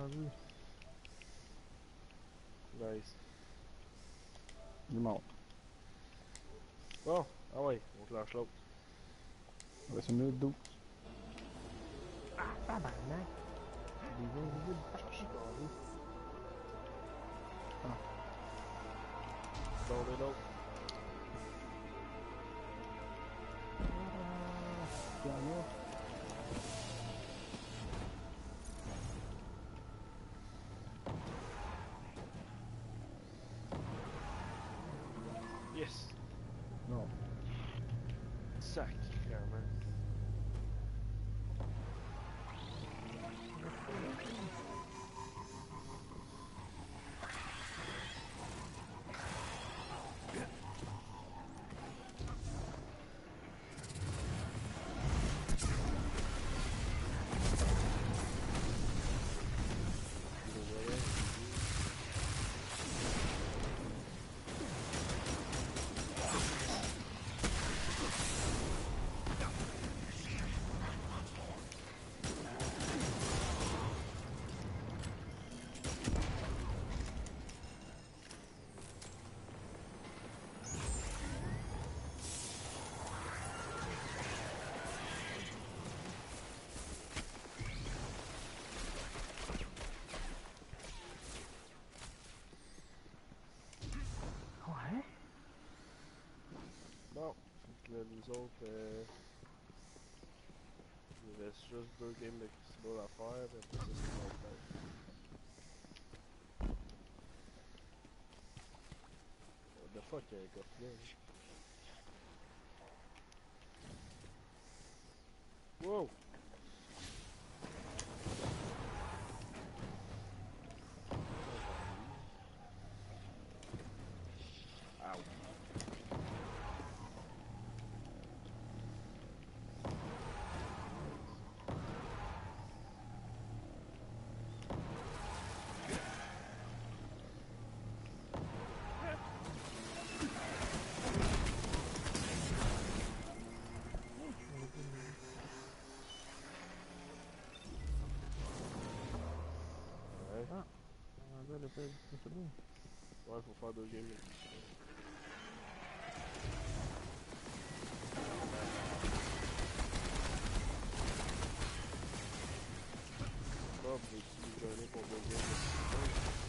Rendu. Nice. Il monte. Bon, ah ouais, on clenche l'autre. Il reste une minute 12. Ah, tabarnak! Des invisibles partout, carré. Bon, mais l'autre. Ah, c'est là. Yes! Non. Sacrément. Gros voyage. Ouais. Bon, fait que là, nous autres, il reste juste 2 games de Crucible à faire, puis après ça, c'est SmackDown. What the fuck, il y a un coffre là. Wow! On va aller. Ow! Ouais, Ah, on va le faire c'est bon. ouais, faut faire 2 games de Crucible. Bob, veux-tu nous joindre pour 2 games de Crucible?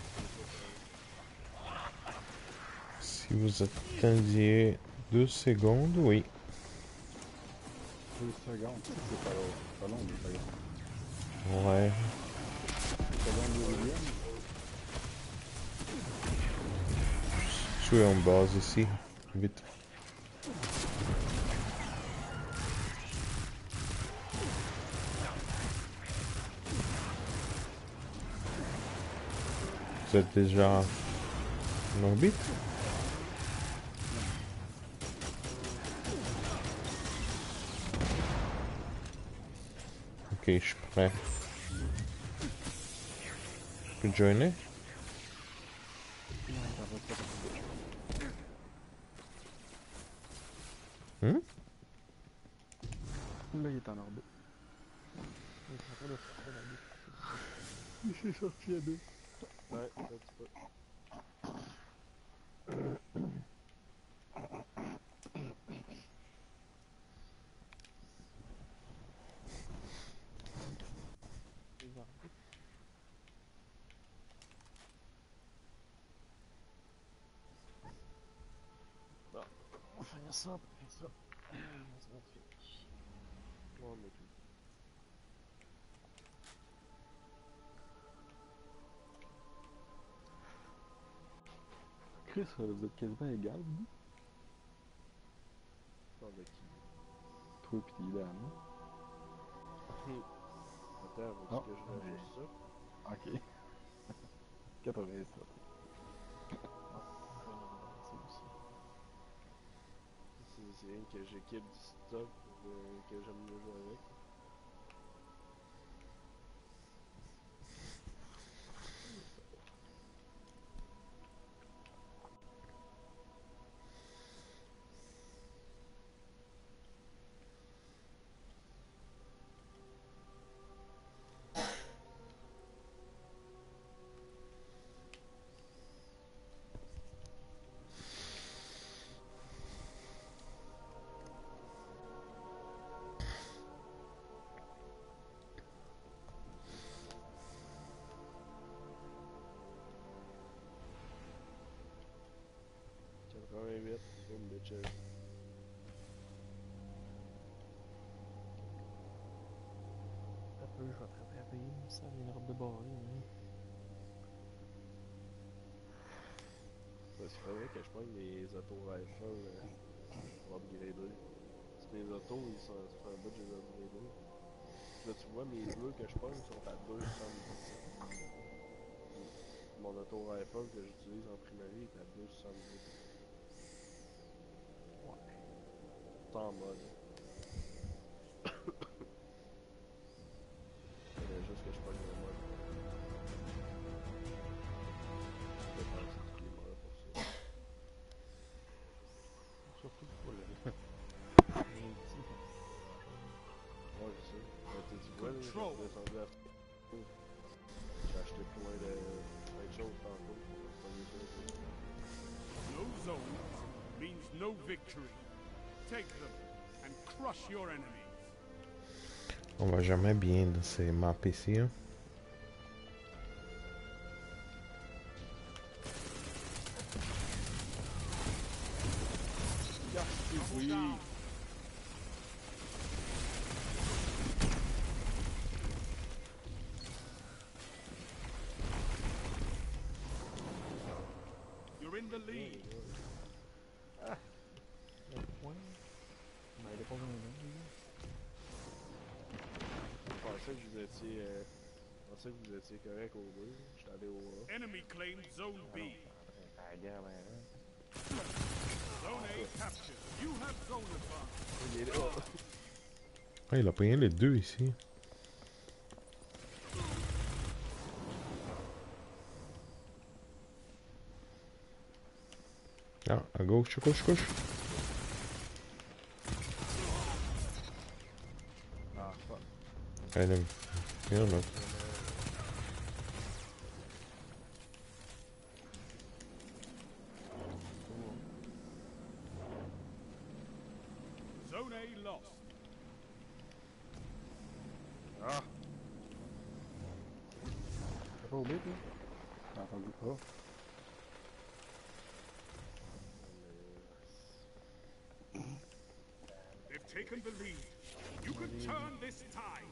Si vous attendiez 2 secondes, oui. 2 secondes. C'est pas long, 2 secondes. Ouais. 2 secondes de William. Je suis en base ici. Vite. Vous êtes déjà en orbite? Ok, je suis prêt. Je peux joiner? Non, ça va pas trop. Hmm? Là, il est en orbite. Il est en train de sortir la bite. Il s'est sorti à 2. Ouais, un petit peu. Les orbites. Bon, On va faire ça, on va faire ça. Ça va être fini. ouais, moi tout. Chris, vous êtes quasiment égal, vous. Parle de qui? Toi pis Dylan. Attends, veux-tu Ah, que je réajuste ça? ok. 87. Ah, on va les balancer aussi. C'est rien que j'équipe du stock pour que j'aime mieux jouer avec. chill. Un peu, je vais te rattraper. Ça viendra de barrer. Hein. Parce qu'il faudrait que je pogne les auto-rifles pour upgrader. Parce que mes autos, ça fait un bout que je les ai upgradés. Là, tu vois, mes bleus que je pogne sont à 2,77. Mon auto-rifle que j'utilise en primarie est à 2,78. Ouais. C'est en mode. Faudrait juste que je pogne le mode. Je dépense tous les modes pour ça. Surtout pour le. Multi. Ouais, je sais. Mais tu vois, là, je suis descendu à j'ai acheté plein de choses tantôt pour pogner ça. No zone means no victory. Take them and crush your enemies. On va jamais bien dans ces maps ici. Hein. Oui! You're in the lead. Un point. Ben, il est pas vraiment bien. Je pensais que vous étiez correct au deux. J'étais allé au A. Enemy claimed zone B. À la guerre, ben là. Zone A captured. You have zone advantage. Il est là. Ah, il a pris les deux ici. Ah, à gauche, à gauche, à gauche. Ah, fuck. Allez, viens là. Zone A lost. Ah! T'as pas oublié, toi? T'as entendu pas? They've taken the lead. You can turn this tide.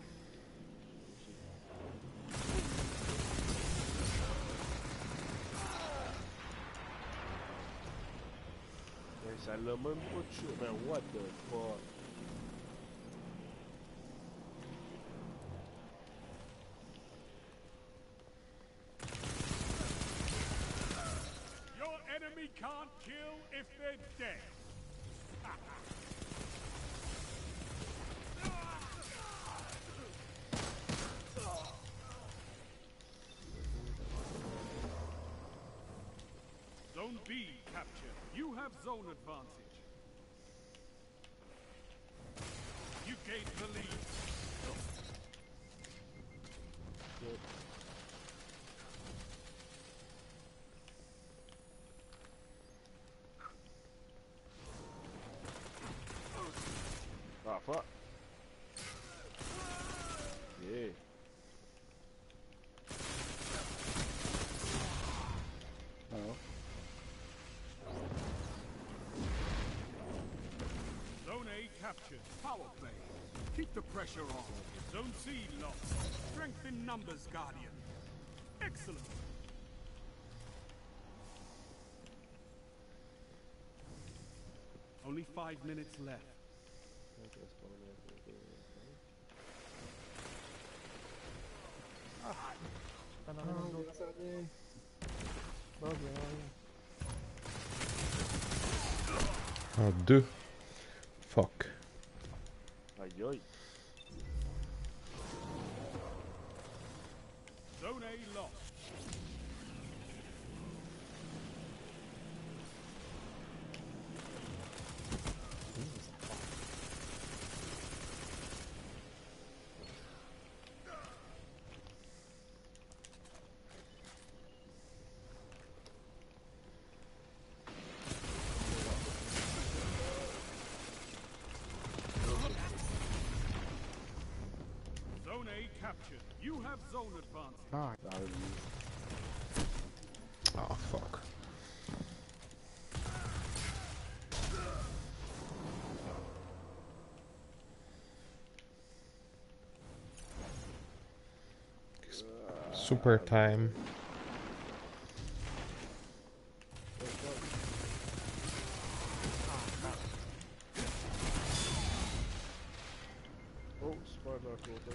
Mais ça l'a même pas tué. Ben, what the fuck? Your enemy can't kill if they're dead. Zone B captured. You have zone advantage. You gained the lead. Ah, fuck! Yeah. Alors? Zone A captured. Power play. Keep the pressure on. Zone C lost. Strength in numbers, Guardian. Excellent. Only 5 minutes left. Ok, c'est pas mal. T'en as un autre. ça vient. Ah, bien. Ah, deux. Fuck. Aïe aïe. Zone A lost. Zone A captured. You have zone advantage. Ah, dans le vue. Ah, fuck. Super time. Oh, super de leur côté.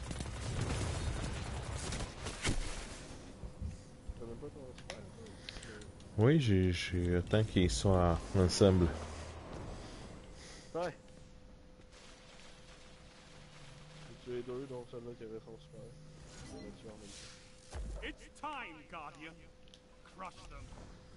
T'as même pas ton super, toi? Oui, j'ai attends qu'ils soient ensemble. Ouais. J'ai tué deux, donc celui-là qui avait son super. On l'a tué en même temps. It's time, Guardian. Crush them.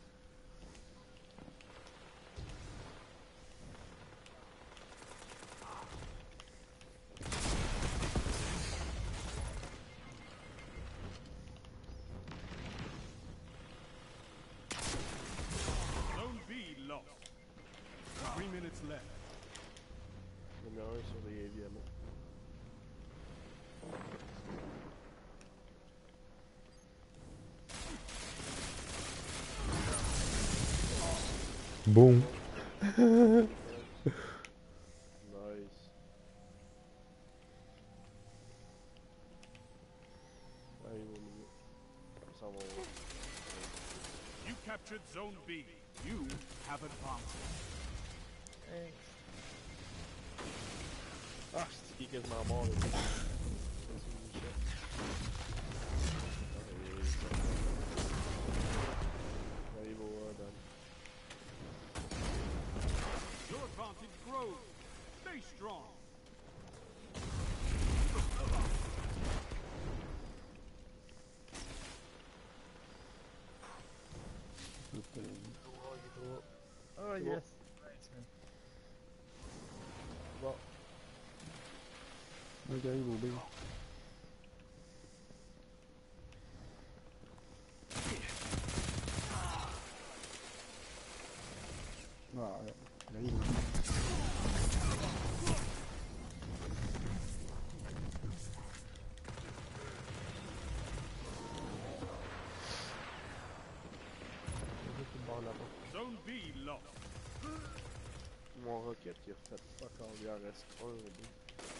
Zone B lost. 3 minutes left. Il y en a un sur les diamants. Boom. Nice. Arrive au milieu. Ils s'en vont. You captured Zone B. You have advanced. Ah, c'est qui est quasiment mort, là. C'est une Michel. Arrive au Dan. Your advantage grows. Stay strong. Oh C'est yes! Nice, man. Bon. Un qui arrive au B. Ah, il arrive au B. C'est juste le bord là-bas. Zone B lost. Mon rocket qui a fait pas quand il en reste un au bout.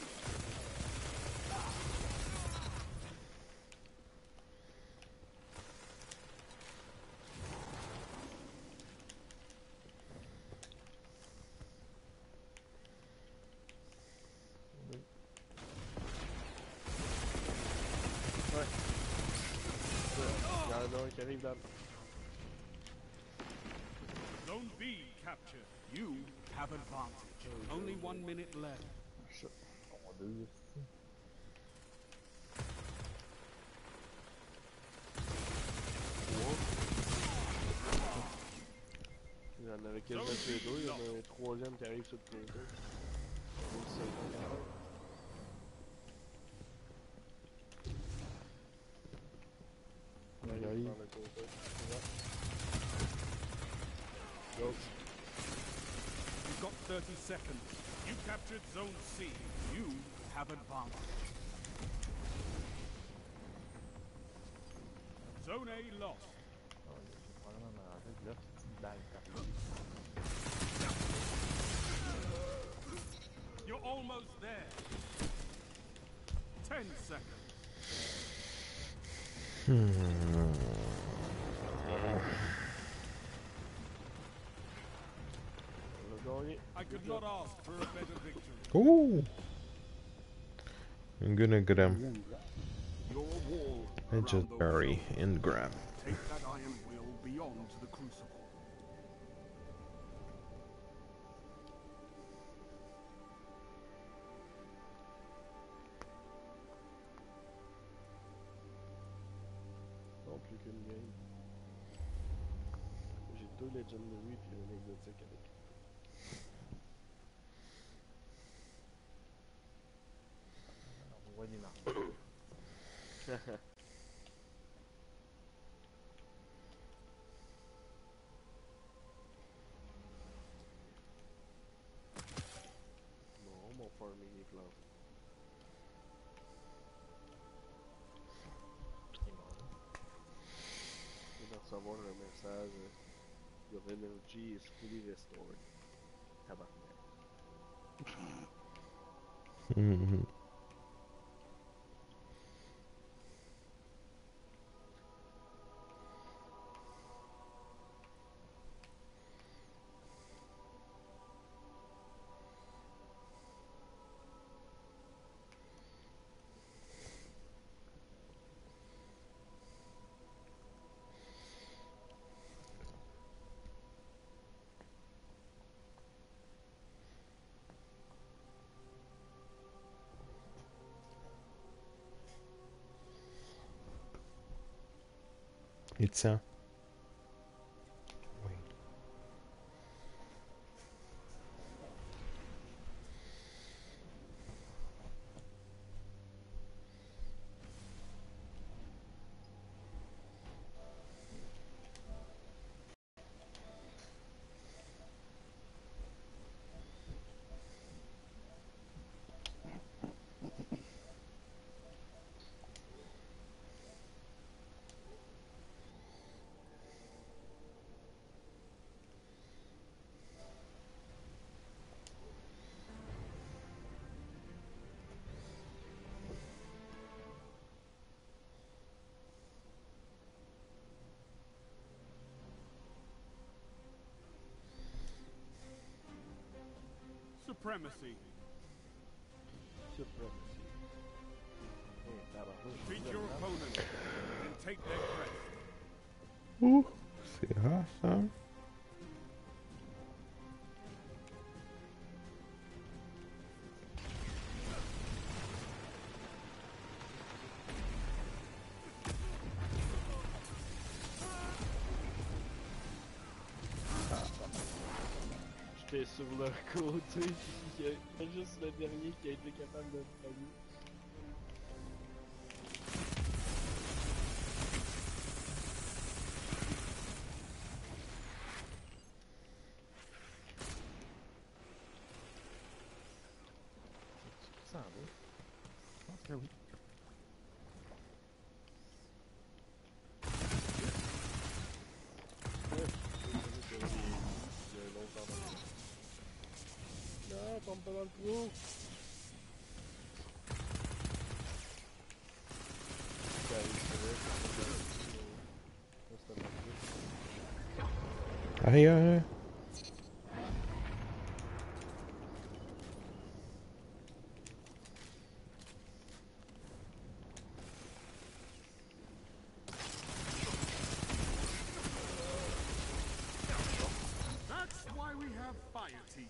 Oui. Ouais. Il y en a un qui arrive dans. Zone B captured. You have advantage. Only 1 minute left. On a deux ici. Il y en avait quasiment tué deux. Il y en a un troisième qui arrive sur le côté. Il arrive par le côté. Ouais. L'autre. You've got 30 seconds. You captured Zone C. You have advantage. Zone A lost. Oh, j'ai probablement mangé de là, petite balle perdue. You're almost there. 10 seconds. On a gagné. I could not ask for a better victory. Ooh. I'm gonna get him. Your wall Legendary Engram. Take that iron will beyond the crucible. Non, plus qu'une game. J'ai deux Legendary puis un exotique avec. On voit des marques. Non, mon farming est classé. Il est mort. Je viens de recevoir un message. Your energy is fully restored. Tabarnak. Il tient. Oui. Supremacy. Supremacy. Oh, tabarnak. Defeat your opponent and take their crest. Ouh, c'est rare ça. J'étais sur leur côté, il y a juste le dernier qui a été capable de me pogner. Ça en va. Je pense que oui. Non, tombe pas dans le trou! Arrière, arrière. That's why we have fire teams.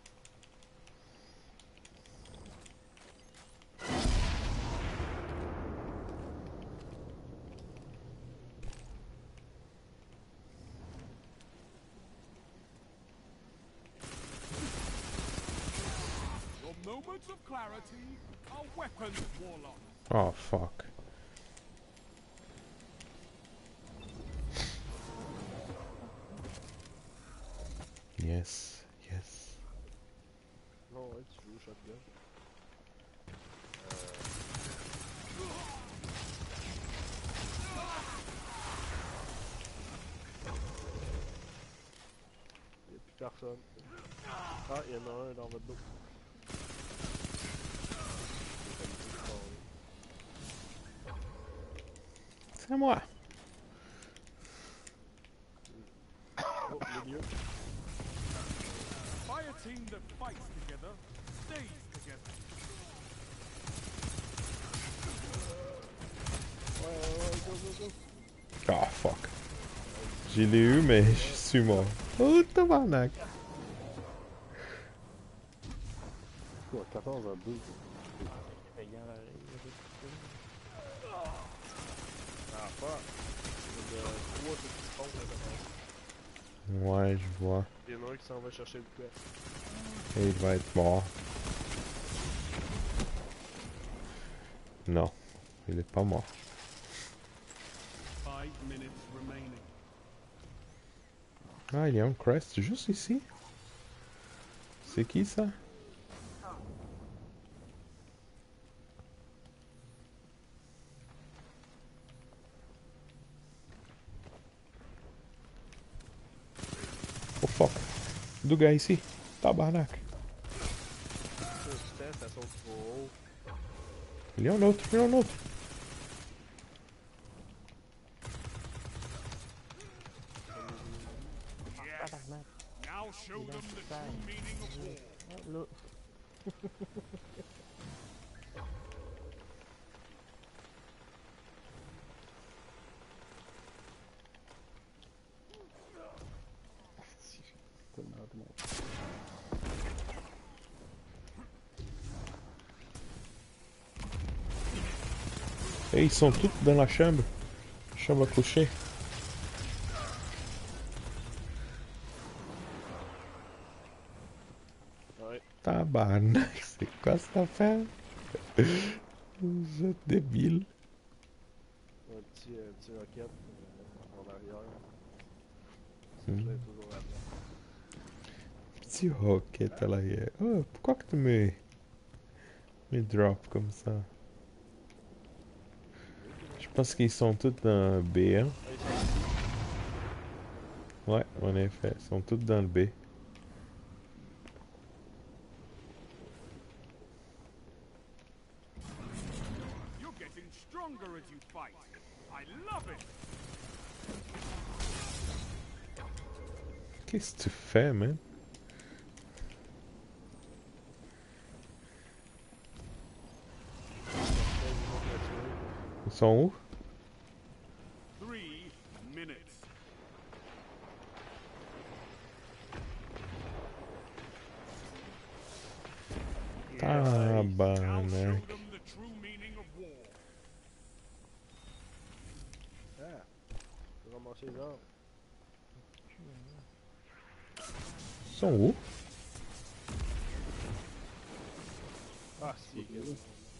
Your moments of clarity are weapons, Warlock. Oh fuck. Yes, yes. Non, ouais, tu joues au shotgun. Il n'y a plus personne. Ah, il y en a un dans votre dos. C'est à moi. Oh, milieu. Fire team that fights together stays together. Ouais, go, go, go. Ah fuck. Je l'ai eu mais je suis mort. Oh tabarnak. Quoi, 14 à 2. Payant la règle. Ah, fuck. Il y a 3 petits ponts là-dedans. Ouais, je vois. Il y en a un qui s'en va chercher le quest. Et il va être mort. Non, il est pas mort. 5 minutes remaining. Ah, il y a un crest juste ici. C'est qui ça? Oh fuck. Deux gars ici. Tabarnak. Oh putain, ça saute trop haut. Il y a un autre, il y a un autre. Yes. Tabarnak. Now show them the true meaning of war. Ah, là. Tellement de monde. Et ils sont tous dans la chambre. Chambre à coucher. Tabarnak, c'est quoi cette affaire? Vous êtes débile. Un petit rocket en arrière. Ça Hmm. est toujours là-dedans. Petit rocket à l'arrière. Oh, pourquoi que tu me drop comme ça? Je pense qu'ils sont tous dans B, hein? Ah, ils sont ici. Ouais, en effet, ils sont tous dans le B. You're getting stronger as you fight. I love it. Qu'est-ce que tu fais, man? Ils sont où? 3 minutes. I'll show Tabarnak. them the true meaning of war. Ah! Je vais ramasser les arbres. Ils sont où? Ah, si, gars.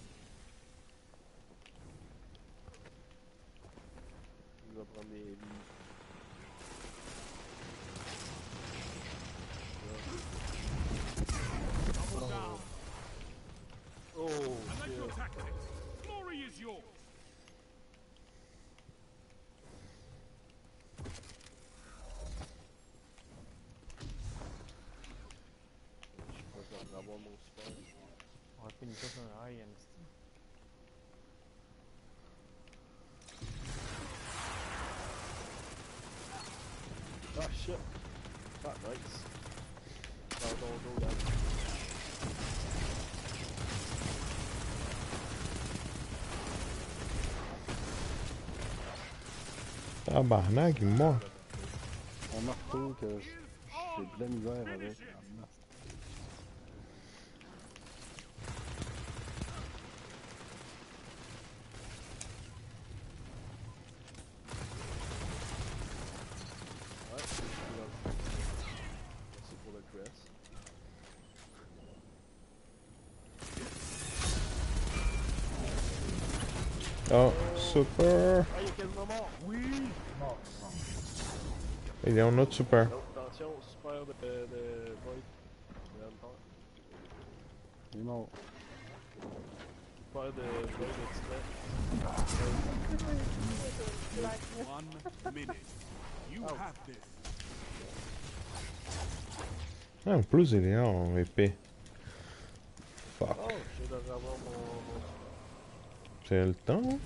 Il va prendre des livres. Double down. Oh, I like your shit. tactics. Glory is yours. Je pense que je vais avoir mon super. On va finir ça sur un high, Amnesty. Ah, shit. Ah, nice. Dans ton dos, là. Tabarnak, il est mort. Un marteau que j'ai de la misère avec. en masse. Ouais, merci pour le dress. Oh, super. Ah, il est quasiment mort! Oui! Il y a un autre super. Oh, attention, super de Void. De Hunter. Il est mort. Super de Void extrait. 1 minute. You have this. Ah, en plus, il est en épée. Fuck. Oh, je viens de revoir mon C'est le temps? deuxième.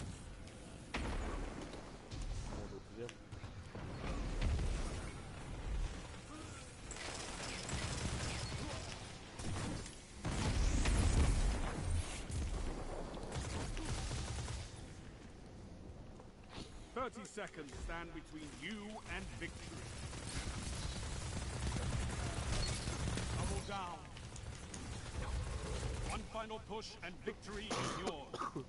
Seconds stand between you and victory. Double down. One final push and victory is yours.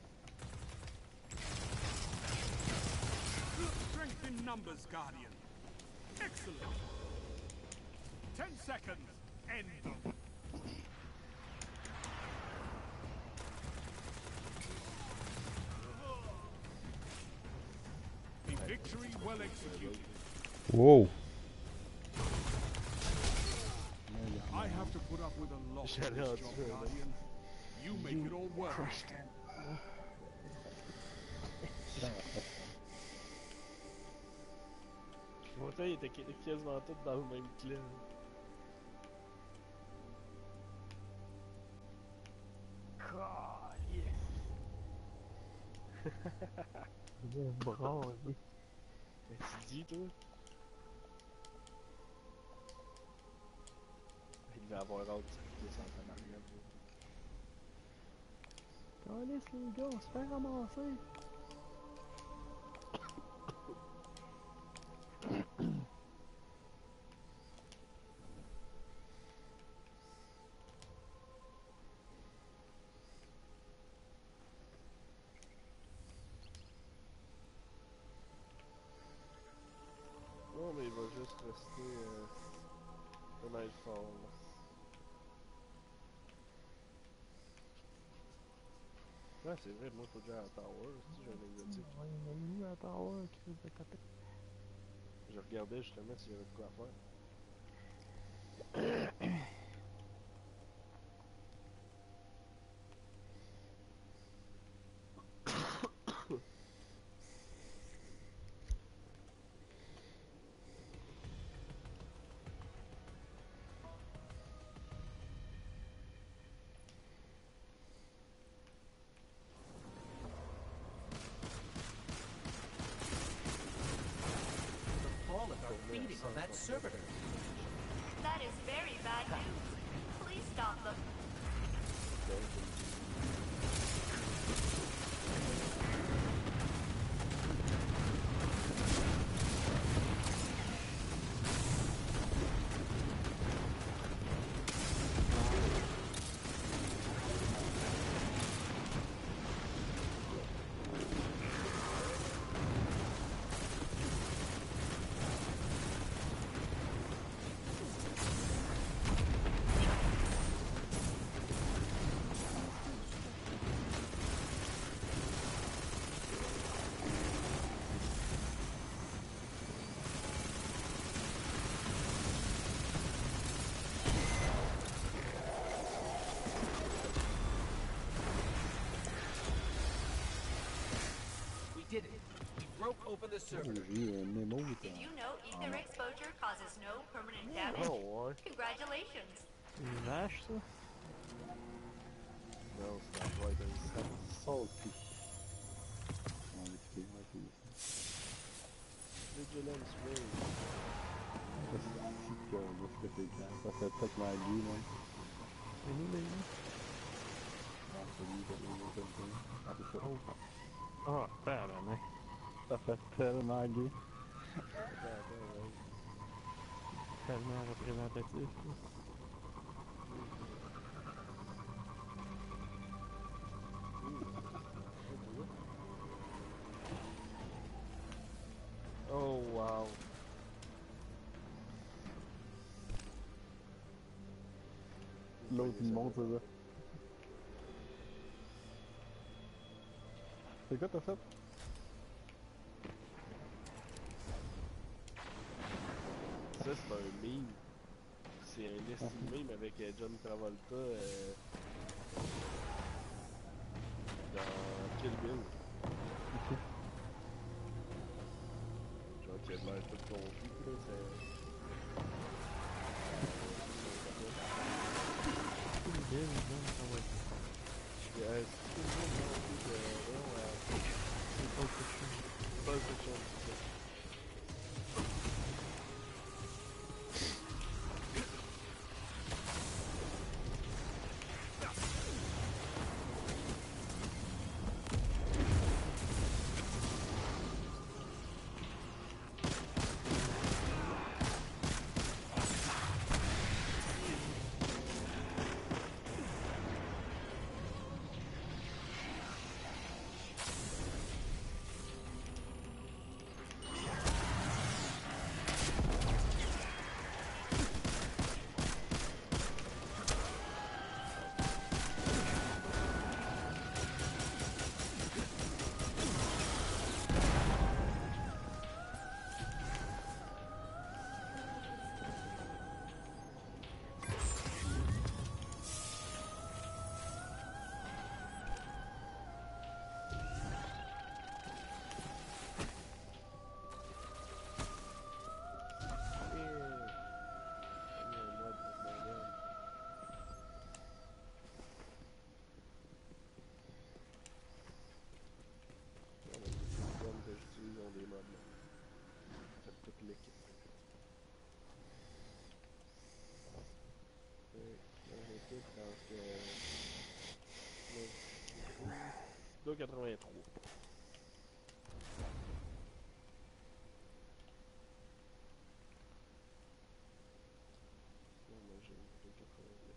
Strength in numbers, Guardian. Excellent. 10 seconds. End them. A victory well executed. Wow. I have to put up with a lot of J'allais this en job, tuer, là. Guardian. You make it all work. Pourtant, il était quasiment tous dans le même clan. Ah, yes! Il est brave, lui. Qu'est-ce que tu dis, toi? Il devait avoir hâte de s'appliquer sans tabarnak. Calisse, les gars, on se fait ramasser! Non, mais il va juste rester Nightfall. Ouais, c'est vrai, moi, faut déjà à Tower, si j'ai un exotique. Ouais, il y en a eu à Tower, Chris de tapette. Je regardais justement s'il y avait de quoi à faire. Fallen are feeding on that servitor. That is very bad news. Please stop them. We did it. We broke open the servitor. J'ai eu un mémo. Did you know ether exposure causes no permanent damage? Oh, ouais. Congratulations. Une vache, ça? Non, c'est la boîte à ça. Salty. On va expliquer, on va essayer Vigilance Ray. ça. Si que là, ce que c'est clair. Ça fait peut-être ma gueule, moi. C'est nous, les Ah, c'est lui, c'est lui, c'est lui. Ah, c'est ça. Ah, tabarnak. Ça fait tellement gay. Attends, ouais. Tellement représentatif. là. Oh, wow. L'autre, il monte, c'est ça. C'est quoi t'as fait? Ça, c'est un meme. C'est un estime meme avec John Travolta dans Kill Bill. Genre, qui a l'air tout confus, là. Tout le bill, ça va être. C'est Kill Bill, non? C'est pas quelque chose. Pas quelque chose, c'est ça. Que j'utilise dans des modes. Fait toute l'équipe. L'équipe, je pense que. 2,83. Moi j'ai 2,88.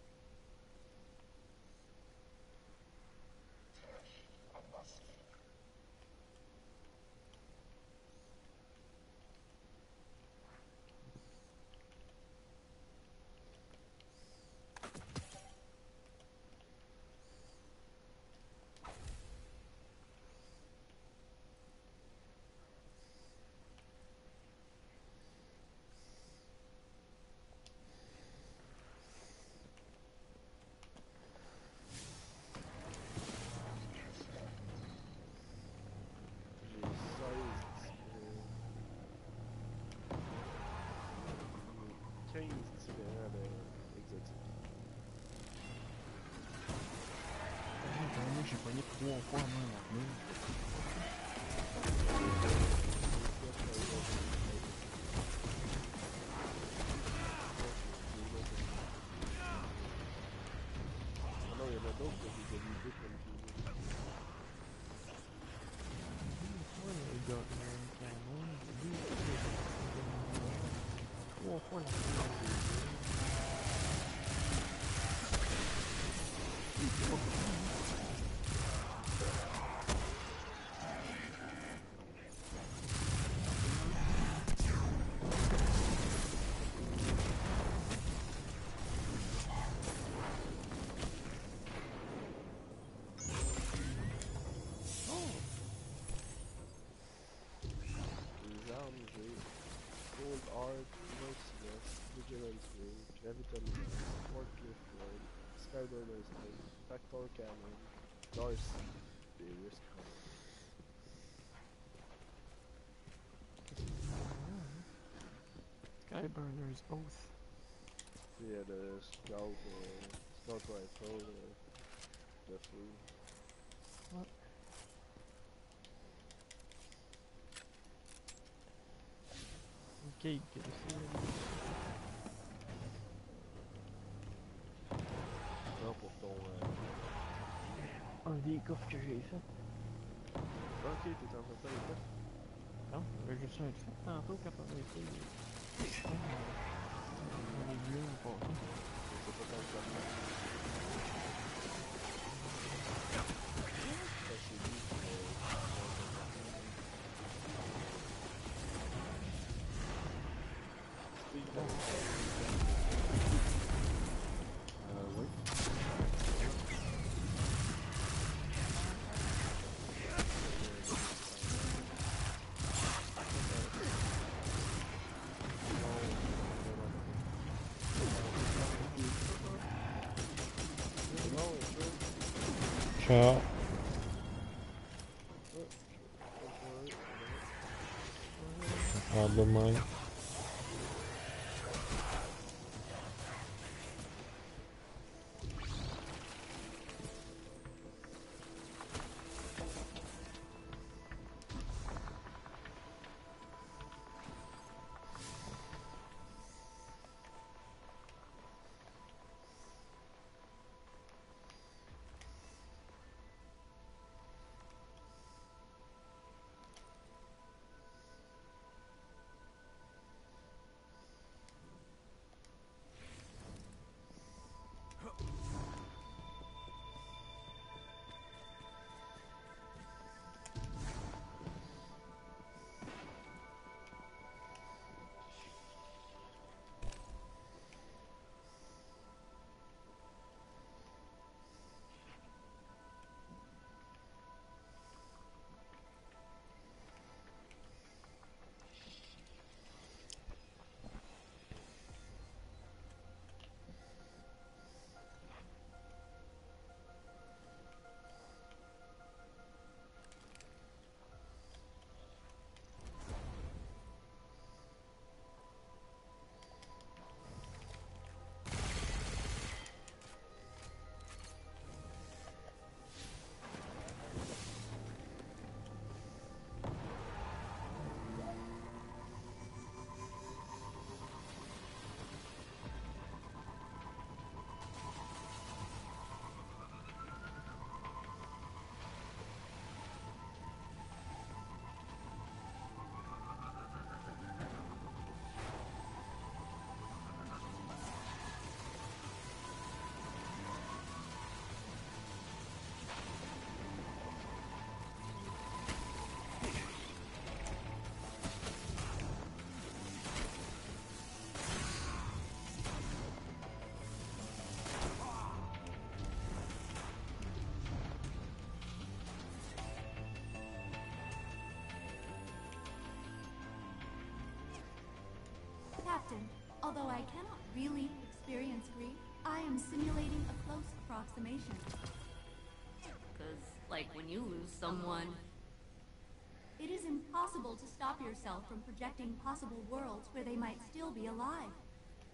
fois moins l'armée. Ah non, il y en a d'autres que j'ai validés comme j'ai Ouais, les gars, canon, deux, trois fois l'armée. les armes, j'ai Gold Art, Merciless, Vigilance Ring, Graviton Lance, Forklift Blade, Skyburner's Ring, Factor Cannon, Darcy, et Risk Hunter. Skyburners Oath. C'est le Scout Rifle de feu. Ouais. Une cake aussi. Non, pour ton... Un des coffres que j'ai fait. Ok, t'es en train de faire les coffres? Non, mais je suis un fait tantôt quand on a été. On est vieux ou pas. C'est pas tant que ça. Ça, c'est lui Oui. Ciao. Domani. Captain, although I cannot really experience grief, I am simulating a close approximation. Because, like, when you lose someone, It is impossible to stop yourself from projecting possible worlds where they might still be alive.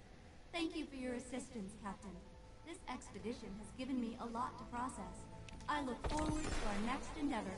Thank you for your assistance, Captain. This expedition has given me a lot to process. I look forward to our next endeavor.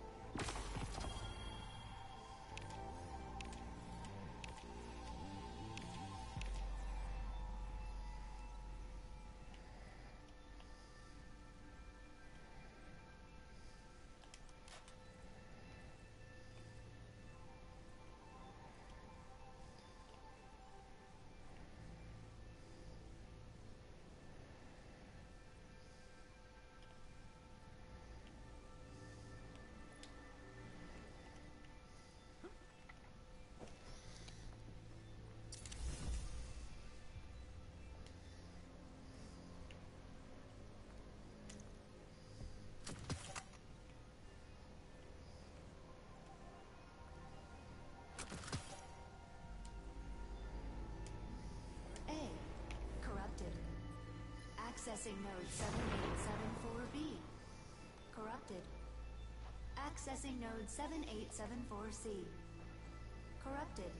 A. Corrupted. Accessing node 7874B. Corrupted. Accessing node 7874C. Corrupted.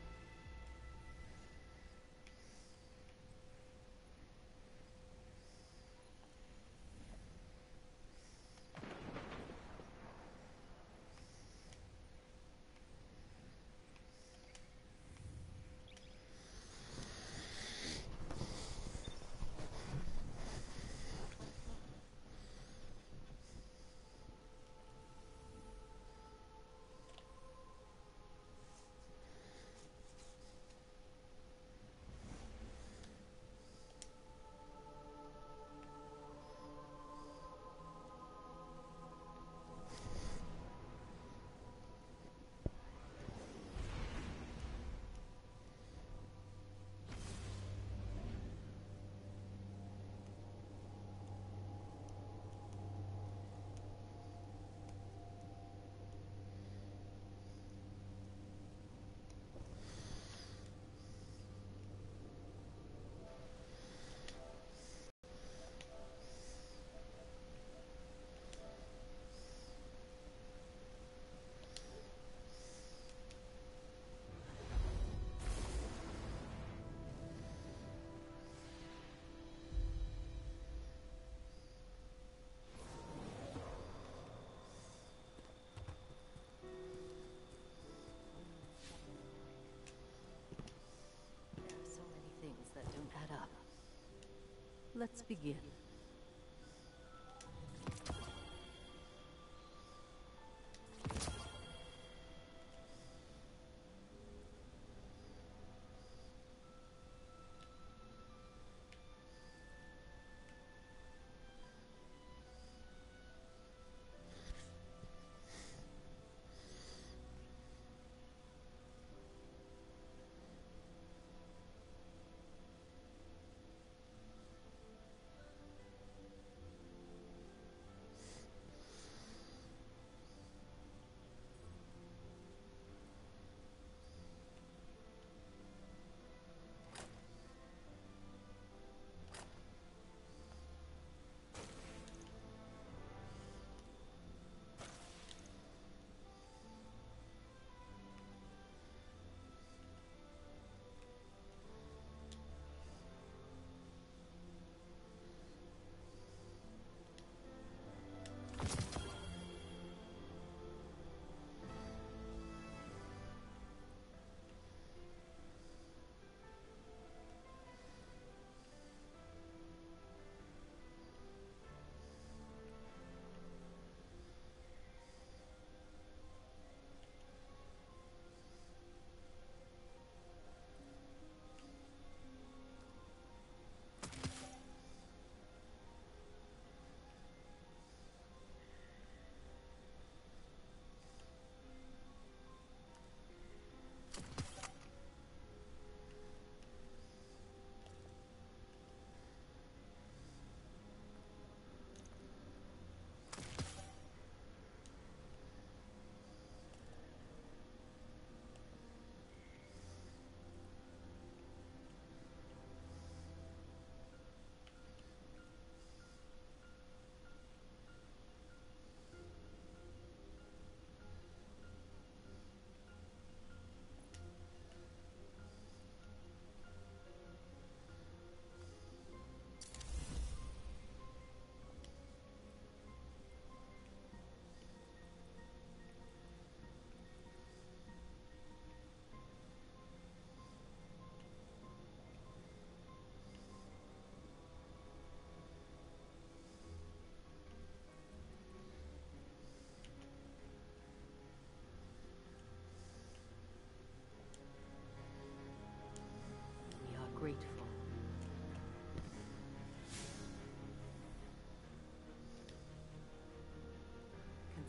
There are so many things that don't add up. Let's begin.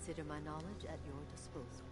Consider my knowledge at your disposal.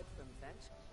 from bench.